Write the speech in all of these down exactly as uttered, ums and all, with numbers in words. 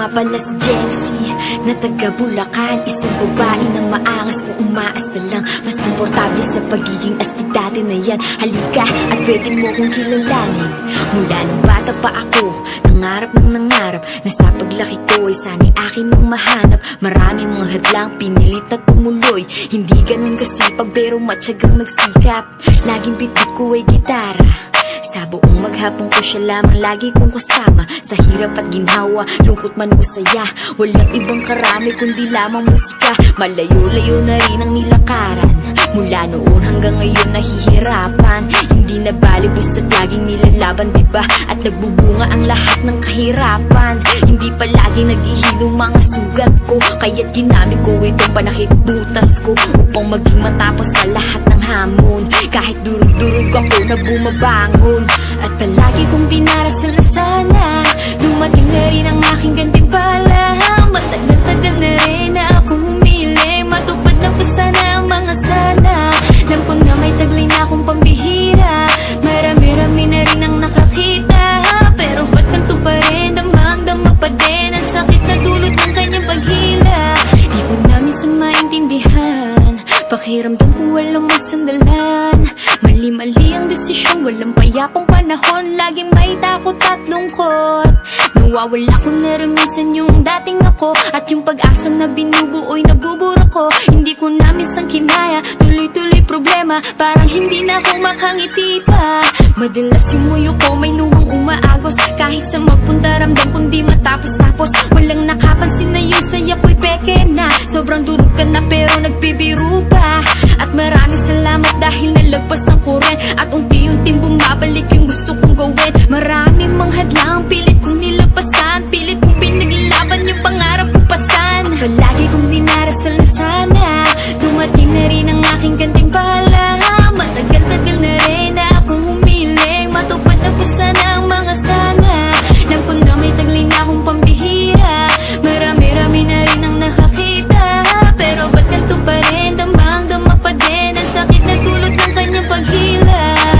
nga pala si Jency na taga Bulacan, isang babae na maangas kung umaasta lang. Mas komportable sa pagiging astig dati na yan. Halika at pwede mo kong kilalanin. Mula nung bata pa ako, nangarap ng nangarap na sa paglaki ko ay sana'y akin mong mahanap. Maraming mga hadlang, pinilit na tumuloy. Hindi ganun kasipag pero matyagang nagsikap. Laging bitbit ko ay gitara. Sa buong maghapon ko siya lamang lagi kong kasama. Sa hirap at ginhawa, lungkot man o saya, walang ibang karami kundi lamang musika. Malayo-layo na rin ang nilakaran. Mula noon hanggang ngayon nahihirapan. Hindi na bali basta't laging nilalaban, diba? At nagbubunga ang lahat ng kahirapan. Hindi palagi naghihilong mga sugat ko, kaya't ginamit ko itong panakip butas ko upang maging matapos sa lahat ng hamon. Kahit durug-durug ako na bumabangon. At palagi kong dinarasal na sana dumating na rin ang aking gantimpala. Matagal-tagal na rin na akong humili, matupad na po sana ang mga sana. Alam ko na may taglay na akong pambihira, marami-rami na rin ang nakakita. Pero ba't ganito pa rin, damang-dama pa din ang sakit na dulot ng kanyang paghila. Di ko na minsan maintindihan, pakiramdam ko walang masandalan. Mali-mali ang desisyon, walang payapang panahon, laging may takot at lungkot. Nawawala ko na rin minsan yung dating ako, at yung pag-asa na binubuoy nabubura ko. Hindi ko na minsan kinaya, tuloy-tuloy problema, parang hindi na ako makangiti pa. Madalas yung muyo ko may luwang umaagos, kahit sa magpunta ramdam kundi matapos-tapos. Walang nakapansin na yung saya ko'y peke na, sobrang durog ka na pero nagbibiro pa. At maraming salamat dahil nalagpas ang kuren, at unti-unting bumabalik yung gusto kong gawin. Maraming mga hadlang, pilit kong nilagpasan, pilit kong pinaglalaban yung pangarap kong pasan. Palagi kong dinarasal na sana dumating na rin ang aking gantimpala. Matagal-tagal na rin na akong humiling, matupad na po sana ang mga sana. Alam ko na may taglay na akong pambihira, marami-rami na rin ang nakakita. Pero ba't ganito pa rin, damang-dama pa din ang sakit na dulot ng kanyang paghila.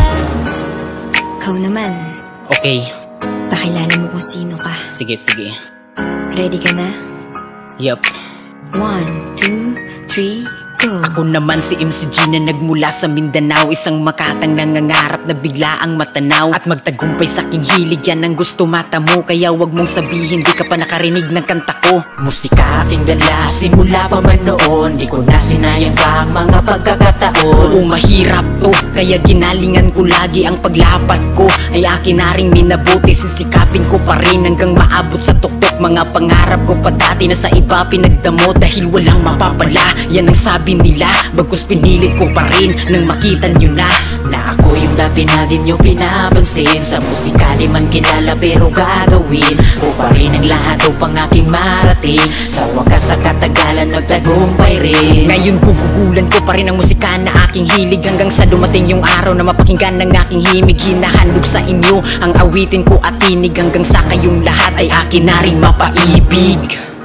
Ikaw naman. Okay. Pakilala mo kung sino ka. Sige, sige. Ready ka na? Yup. One, two, three, go. Ako naman si M C G na nagmula sa Mindanao, isang makatang nangangarap na bigla ang matanaw at magtagumpay sa aking hilig. Yan ang gusto mata mo, kaya wag mong sabihin di ka pa nakarinig ng kanta ko. Musika aking dala, simula pa man noon, di ko na sinayang pa ang mga pagkakataon. Oo, mahirap to, kaya ginalingan ko lagi ang paglapat ko ay akin na ring minabuti. Sisikapin ko pa rin hanggang maabot sa tuktok. Mga pangarap ko pa dati na sa iba pinagdamo dahil walang mapapala, yan ang sabi nila. Bagkus pinilit ko pa rin nang makita nyo na na ako yung dati na din yung pinapansin. Sa musika di man kilala pero gagawin ko pa rin ang lahat upang aking marating. Sa wakas sa katagalan nagtagumpay rin. Ngayon gugugulan ko pa rin ang musika na aking hilig, hanggang sa dumating yung araw na mapakinggan ng aking himig. Hinahandog sa inyo ang awitin ko at tinig, hanggang sa kayong lahat ay akin na rin mapaibig.